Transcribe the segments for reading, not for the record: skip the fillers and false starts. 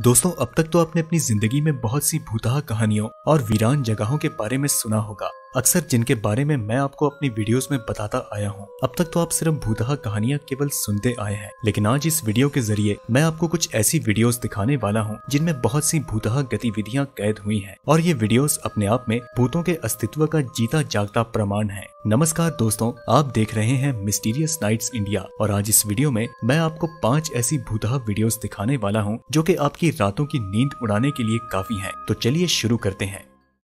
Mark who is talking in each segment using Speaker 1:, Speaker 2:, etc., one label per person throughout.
Speaker 1: दोस्तों, अब तक तो आपने अपनी जिंदगी में बहुत सी भूतहा कहानियों और वीरान जगहों के बारे में सुना होगा, अक्सर जिनके बारे में मैं आपको अपनी वीडियोस में बताता आया हूँ। अब तक तो आप सिर्फ भूतहा कहानियां केवल सुनते आए हैं, लेकिन आज इस वीडियो के जरिए मैं आपको कुछ ऐसी वीडियोस दिखाने वाला हूँ जिनमें बहुत सी भूतहा गतिविधियां कैद हुई हैं और ये वीडियोस अपने आप में भूतों के अस्तित्व का जीता जागता प्रमाण है। नमस्कार दोस्तों, आप देख रहे हैं मिस्टीरियस नाइट्स इंडिया और आज इस वीडियो में मैं आपको 5 ऐसी भूतहा वीडियोस दिखाने वाला हूँ जो कि आपकी रातों की नींद उड़ाने के लिए काफी हैं। तो चलिए शुरू करते हैं।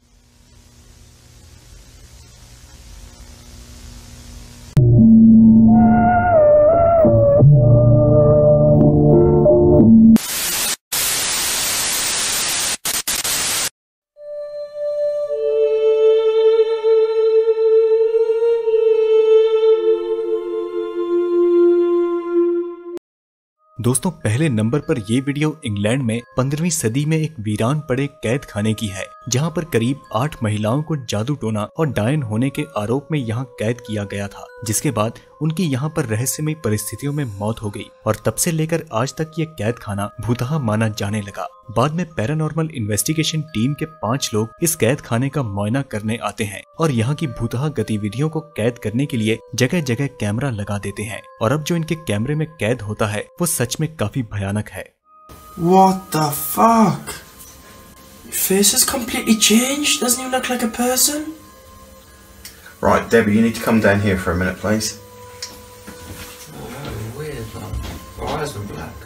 Speaker 1: दोस्तों, पहले नंबर पर ये वीडियो इंग्लैंड में 15वीं सदी में एक वीरान पड़े कैद खाने की है, जहां पर करीब 8 महिलाओं को जादू टोना और डायन होने के आरोप में यहां कैद किया गया था, जिसके बाद उनकी यहां पर रहस्यमय परिस्थितियों में मौत हो गई और तब से लेकर आज तक ये कैद खाना भूतहा माना जाने लगा। बाद में पैरानॉर्मल इन्वेस्टिगेशन टीम के 5 लोग इस कैद खाने का मुआयना करने आते हैं और यहाँ की भूतहा गतिविधियों को कैद करने के लिए जगह जगह कैमरा लगा देते हैं और अब जो इनके कैमरे में कैद होता है वो सच में काफी भयानक है।
Speaker 2: What the fuck? Your face has completely changed. Doesn't even look like a person.
Speaker 3: Right, Debbie, you need to come down here for a minute, please.
Speaker 2: Oh, weird, man. Her eyes were black.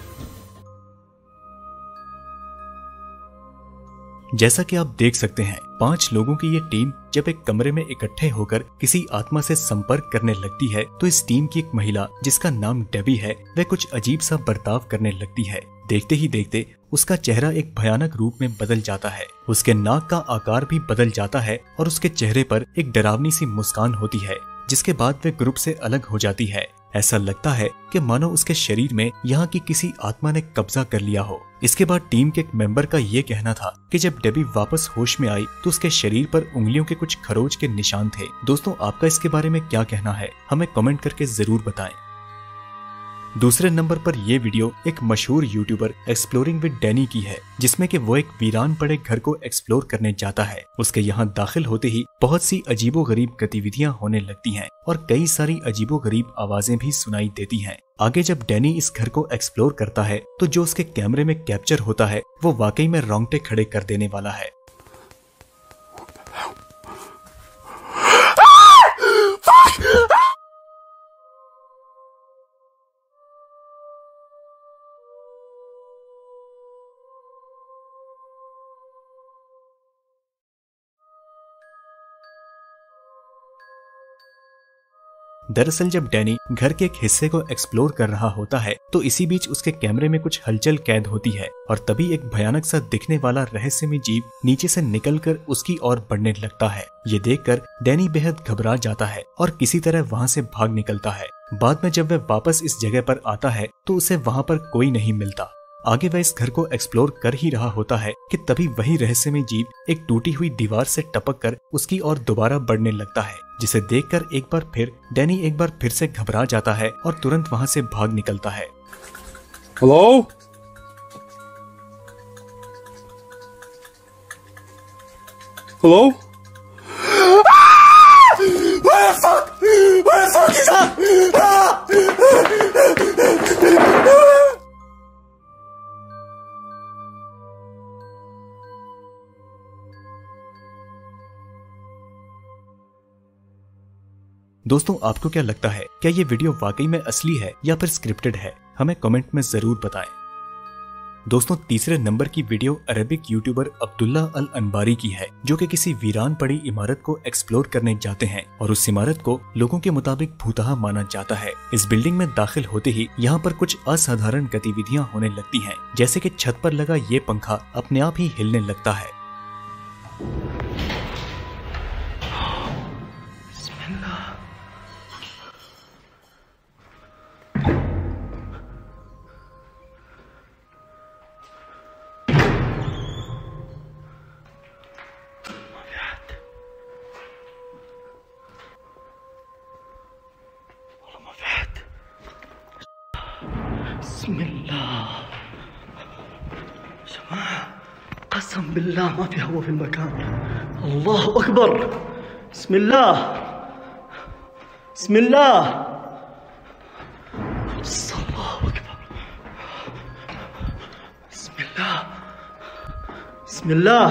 Speaker 1: जैसा कि आप देख सकते हैं, 5 लोगों की ये team जब एक कमरे में इकट्ठे होकर किसी आत्मा से संपर्क करने लगती है तो इस टीम की एक महिला जिसका नाम डेबी है, वह कुछ अजीब सा बर्ताव करने लगती है। देखते ही देखते उसका चेहरा एक भयानक रूप में बदल जाता है, उसके नाक का आकार भी बदल जाता है और उसके चेहरे पर एक डरावनी सी मुस्कान होती है, जिसके बाद वह ग्रुप से अलग हो जाती है। ऐसा लगता है कि मानो उसके शरीर में यहाँ की किसी आत्मा ने कब्जा कर लिया हो। इसके बाद टीम के एक मेंबर का ये कहना था कि जब डेबी वापस होश में आई तो उसके शरीर पर उंगलियों के कुछ खरोच के निशान थे। दोस्तों, आपका इसके बारे में क्या कहना है, हमें कमेंट करके जरूर बताएं। दूसरे नंबर पर यह वीडियो एक मशहूर यूट्यूबर एक्सप्लोरिंग विद डैनी की है, जिसमें कि वो एक वीरान पड़े घर को एक्सप्लोर करने जाता है। उसके यहाँ दाखिल होते ही बहुत सी अजीबोगरीब गतिविधियां होने लगती हैं और कई सारी अजीबोगरीब आवाजें भी सुनाई देती हैं। आगे जब डैनी इस घर को एक्सप्लोर करता है तो जो उसके कैमरे में कैप्चर होता है वो वाकई में रोंगटे खड़े कर देने वाला है। दरअसल जब डैनी घर के एक हिस्से को एक्सप्लोर कर रहा होता है तो इसी बीच उसके कैमरे में कुछ हलचल कैद होती है और तभी एक भयानक सा दिखने वाला रहस्यमय जीव नीचे से निकलकर उसकी ओर बढ़ने लगता है। ये देखकर डैनी बेहद घबरा जाता है और किसी तरह वहाँ से भाग निकलता है। बाद में जब वह वापस इस जगह पर आता है तो उसे वहाँ पर कोई नहीं मिलता। आगे वह इस घर को एक्सप्लोर कर ही रहा होता है कि तभी वही रहस्यमय जीव एक टूटी हुई दीवार से टपक कर उसकी ओर दोबारा बढ़ने लगता है, जिसे देखकर एक बार फिर डैनी एक बार फिर से घबरा जाता है और तुरंत वहां से भाग निकलता है।
Speaker 4: Hello? Hello?
Speaker 2: Where the fuck is that?
Speaker 1: दोस्तों, आपको क्या लगता है, क्या ये वीडियो वाकई में असली है या फिर स्क्रिप्टेड है? हमें कमेंट में जरूर बताएं। दोस्तों, तीसरे नंबर की video Arabic YouTuber Abdullah Al Anbari की है, जो कि किसी वीरान पड़ी इमारत को एक्सप्लोर करने जाते हैं और उस इमारत को लोगों के मुताबिक भूतहा माना जाता है। इस बिल्डिंग में दाखिल होते ही यहाँ पर कुछ असाधारण गतिविधियाँ होने लगती हैं, जैसे कि छत पर लगा ये पंखा अपने आप ही हिलने लगता है।
Speaker 2: Bismillah.
Speaker 5: قسم بالله ما في هوا في المكان. الله أكبر. بسم الله بسم الله. الله أكبر. بسم الله بسم الله.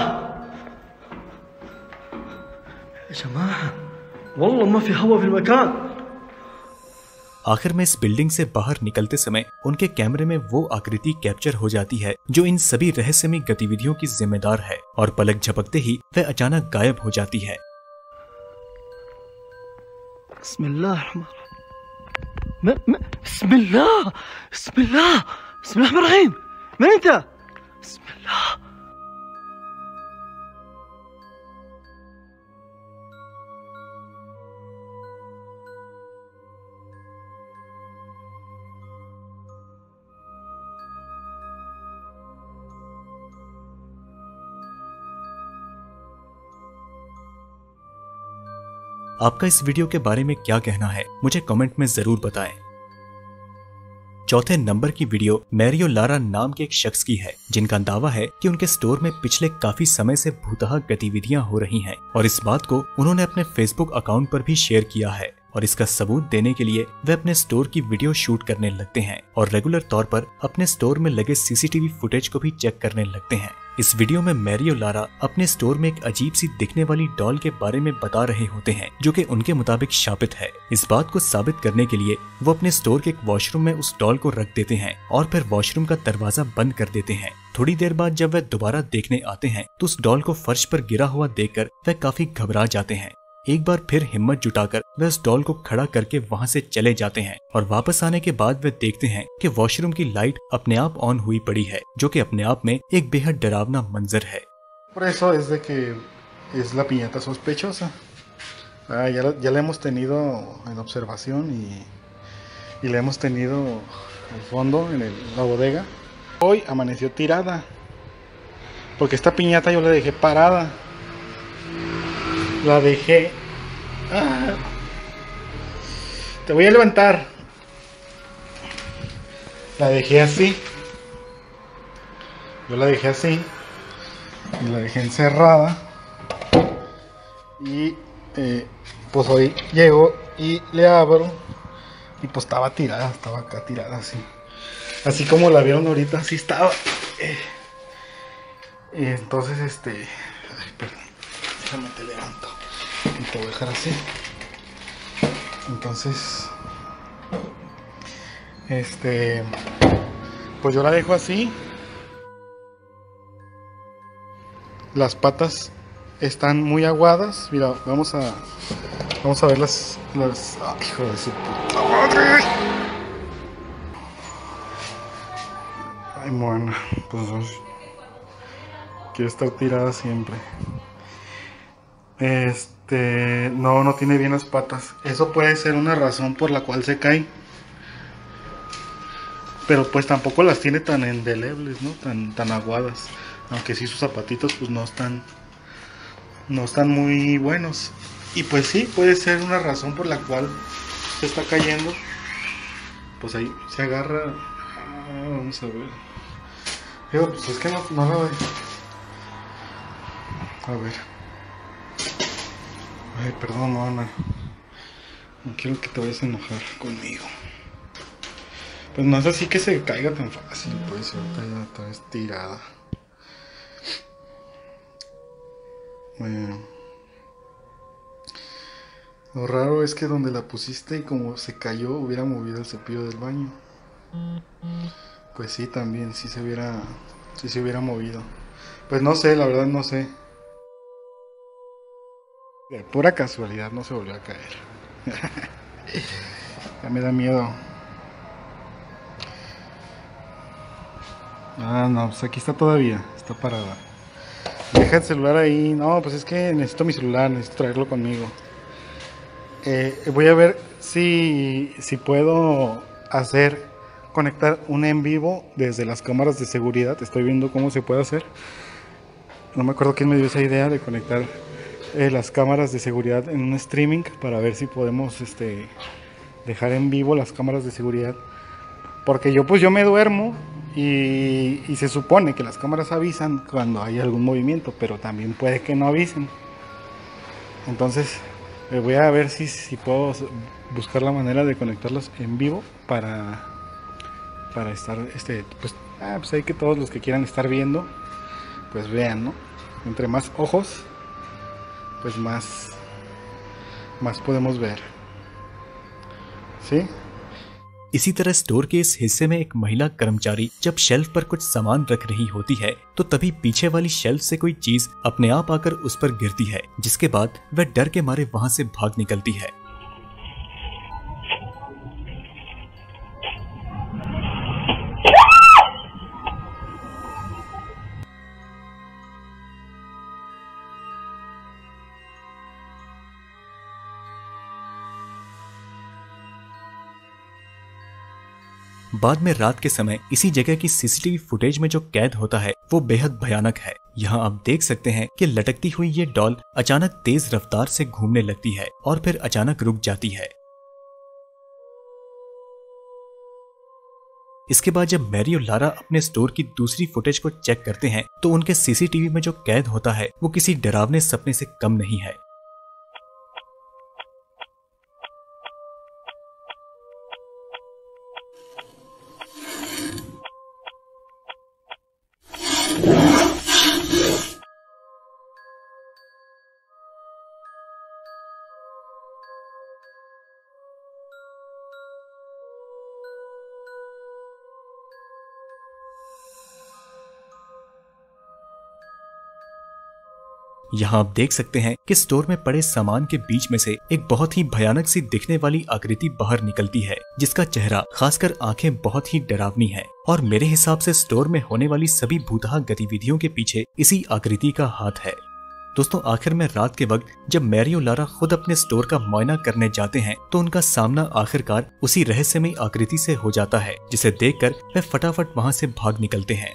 Speaker 5: يا جماعة والله ما في हवा في المكان.
Speaker 1: आखिर में इस बिल्डिंग से बाहर निकलते समय उनके कैमरे में वो आकृति कैप्चर हो जाती है जो इन सभी रहस्यमय गतिविधियों की जिम्मेदार है, और पलक झपकते ही वह अचानक गायब हो जाती है।
Speaker 5: बिस्मिल्लाह बिस्मिल्लाह बिस्मिल्लाह बिस्मिल्लाह من انت؟ بسم الله.
Speaker 1: आपका इस वीडियो के बारे में क्या कहना है मुझे कमेंट में जरूर बताएं। चौथे नंबर की वीडियो मैरियो लारा नाम के एक शख्स की है जिनका दावा है कि उनके स्टोर में पिछले काफी समय से भूतहा गतिविधियां हो रही हैं, और इस बात को उन्होंने अपने फेसबुक अकाउंट पर भी शेयर किया है। और इसका सबूत देने के लिए वे अपने स्टोर की वीडियो शूट करने लगते हैं और रेगुलर तौर पर अपने स्टोर में लगे सीसीटीवी फुटेज को भी चेक करने लगते हैं। इस वीडियो में मैरियो लारा अपने स्टोर में एक अजीब सी दिखने वाली डॉल के बारे में बता रहे होते हैं जो कि उनके मुताबिक शापित है। इस बात को साबित करने के लिए वो अपने स्टोर के एक वॉशरूम में उस डॉल को रख देते हैं और फिर वॉशरूम का दरवाजा बंद कर देते हैं। थोड़ी देर बाद जब वह दोबारा देखने आते हैं तो उस डॉल को फर्श पर गिरा हुआ देखकर वह काफी घबरा जाते हैं। एक बार फिर हिम्मत जुटाकर वे उस डॉल को खड़ा करके वहां से चले जाते हैं और वापस आने के बाद वे देखते हैं कि वॉशरूम की लाइट अपने आप ऑन हुई पड़ी है, जो कि अपने आप में एक बेहद डरावना मंजर है।
Speaker 6: Por eso es de que es la piñata sospechosa. Ya la hemos tenido en observación y la hemos tenido al fondo en la bodega. Hoy amaneció tirada porque esta piñata yo la dejé parada. La dejé. Te voy a levantar. La dejé así. Yo la dejé así. Y la dejé encerrada. Y pues hoy llego y le abro. Y pues estaba tirada. Estaba acá tirada así. Así como la vieron ahorita. Así estaba. Y entonces ay, perdón. Déjame te levanto y te voy a dejar así. Entonces pues yo la dejo así. Las patas están muy aguadas. Mira, vamos a ver las hijo de su puta madre. Ay, mona, pues quiere estar tirada siempre. No tiene bien las patas. Eso puede ser una razón por la cual se cae. Pero pues tampoco las tiene tan indelebles, ¿no? Tan aguadas. Aunque sí sus zapatitos pues no están muy buenos. Y pues sí, puede ser una razón por la cual se está cayendo. Pues ahí se agarra. Vamos a ver. Digo, pues es que no la veo. A ver. Ay, perdón, Ana. No quiero que te vayas a enojar conmigo. Pues no es así que se caiga tan fácil. Pues ahorita ya está estirada. Lo raro es que donde la pusiste y como se cayó hubiera movido el cepillo del baño. Pues sí, también, sí se hubiera movido. Pues no sé, la verdad no sé. De pura casualidad no se volvió a caer. Ya me da miedo. No, pues aquí está todavía, está parada. Deja el celular ahí. No, pues es que necesito mi celular, necesito traerlo conmigo. Voy a ver si puedo conectar un en vivo desde las cámaras de seguridad. Estoy viendo cómo se puede hacer. No me acuerdo quién me dio esa idea de conectar las cámaras de seguridad en un streaming para ver si podemos dejar en vivo las cámaras de seguridad, porque yo me duermo Y se supone que las cámaras avisan cuando hay algún movimiento, pero también puede que no avisen. Entonces voy a ver si puedo buscar la manera de conectarlos en vivo para estar, pues hay que todos los que quieran estar viendo, pues vean, ¿no? Entre más ojos, pues más podemos ver, ¿sí?
Speaker 1: इसी तरह store के इस हिस्से में एक महिला कर्मचारी जब शेल्फ पर कुछ सामान रख रही होती है तो तभी पीछे वाली शेल्फ से कोई चीज अपने आप आकर उस पर गिरती है, जिसके बाद वह डर के मारे वहां से भाग निकलती है। बाद में रात के समय इसी जगह की सीसीटीवी फुटेज में जो कैद होता है वो बेहद भयानक है। यहाँ आप देख सकते हैं कि लटकती हुई ये डॉल अचानक तेज रफ्तार से घूमने लगती है और फिर अचानक रुक जाती है। इसके बाद जब मैरी और लारा अपने स्टोर की दूसरी फुटेज को चेक करते हैं तो उनके सीसीटीवी में जो कैद होता है वो किसी डरावने सपने से कम नहीं है। यहाँ आप देख सकते हैं कि स्टोर में पड़े सामान के बीच में से एक बहुत ही भयानक सी दिखने वाली आकृति बाहर निकलती है, जिसका चेहरा खासकर आंखें बहुत ही डरावनी है। और मेरे हिसाब से स्टोर में होने वाली सभी भूतहा गतिविधियों के पीछे इसी आकृति का हाथ है। दोस्तों, आखिर में रात के वक्त जब मैरी और लारा खुद अपने स्टोर का मुआयना करने जाते हैं तो उनका सामना आखिरकार उसी रहस्यमयी आकृति से हो जाता है, जिसे देखकर वे फटाफट वहाँ से भाग निकलते हैं।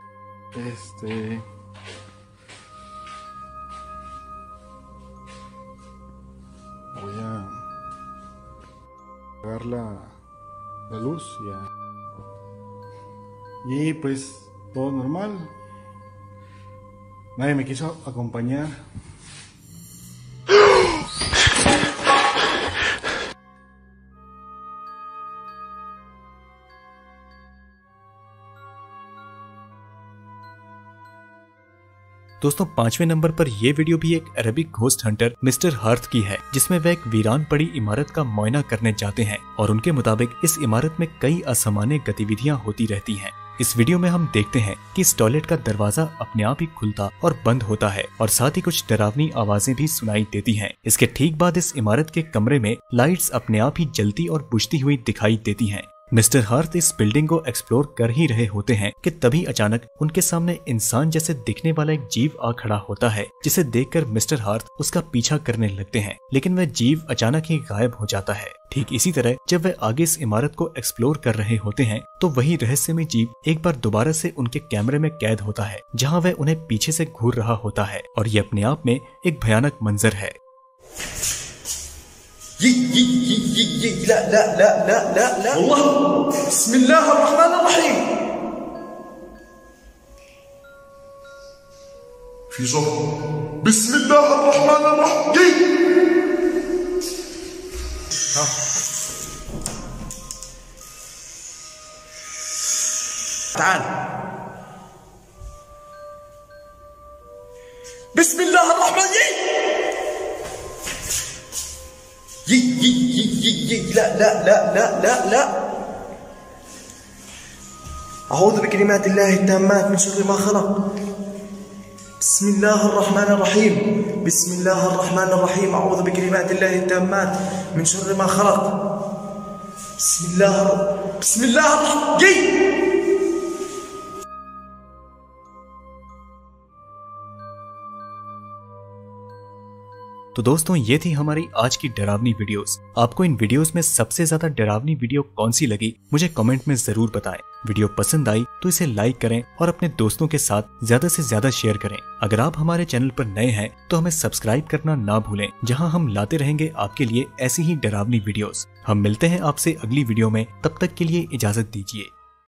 Speaker 6: Voy a apagar la luz ya. Y pues todo normal. Nadie me quiso acompañar.
Speaker 1: दोस्तों, 5वें नंबर पर यह वीडियो भी एक Arabic ghost hunter mister Harth की है, जिसमें वह एक वीरान पड़ी इमारत का मुआयना करने जाते हैं और उनके मुताबिक इस इमारत में कई असामान्य गतिविधियां होती रहती हैं। इस वीडियो में हम देखते हैं कि इस टॉयलेट का दरवाजा अपने आप ही खुलता और बंद होता है और साथ ही कुछ डरावनी आवाजें भी सुनाई देती हैं। इसके ठीक बाद इस इमारत के कमरे में लाइट्स अपने आप ही जलती और बुझती हुई दिखाई देती हैं। मिस्टर हार्थ इस बिल्डिंग को एक्सप्लोर कर ही रहे होते हैं कि तभी अचानक उनके सामने इंसान जैसे दिखने वाला एक जीव आ खड़ा होता है, जिसे देखकर मिस्टर हार्थ उसका पीछा करने लगते हैं, लेकिन वह जीव अचानक ही गायब हो जाता है। ठीक इसी तरह जब वह आगे इस इमारत को एक्सप्लोर कर रहे होते हैं तो वही रहस्यमय जीव एक बार दोबारा से उनके कैमरे में कैद होता है, जहाँ वह उन्हें पीछे से घूर रहा होता है और ये अपने आप में एक भयानक मंजर है।
Speaker 2: لا لا لا لا لا لا الله بسم الله الرحمن الرحيم
Speaker 7: في صوت بسم الله الرحمن الرحيم
Speaker 2: تعال بسم الله الرحمن الرحيم لا لا لا لا لا لا أعوذ بكلمات الله التامات من شر ما خلق بسم الله الرحمن الرحيم بسم الله الرحمن الرحيم أعوذ بكلمات الله التامات من شر ما خلق بسم الله الرحمن الرحيم
Speaker 1: तो दोस्तों, ये थी हमारी आज की डरावनी वीडियोस। आपको इन वीडियोस में सबसे ज्यादा डरावनी वीडियो कौन सी लगी मुझे कमेंट में जरूर बताएं। वीडियो पसंद आई तो इसे लाइक करें और अपने दोस्तों के साथ ज्यादा से ज्यादा शेयर करें। अगर आप हमारे चैनल पर नए हैं तो हमें सब्सक्राइब करना ना भूलें, जहां हम लाते रहेंगे आपके लिए ऐसी ही डरावनी वीडियोस। हम मिलते हैं आपसे अगली वीडियो में, तब तक के लिए इजाजत दीजिए।